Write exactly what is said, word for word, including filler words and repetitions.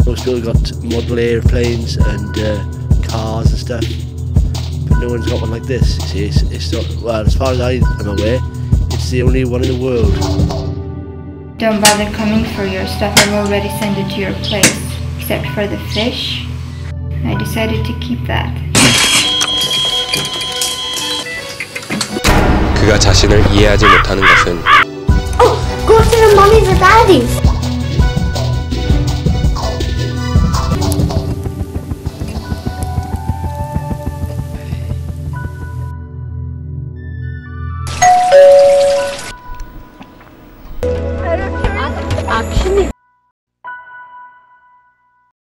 Most people got model airplanes and uh, cars and stuff, but no one's got one like this. You see, it's, it's not, well, as far as I am aware, it's the only one in the world. Don't bother coming for your stuff, I've already sent it to your place. Except for the fish, I decided to keep that. 그가 자신을 이해하지 못하는 것은 Oh, go to the mommies and daddies!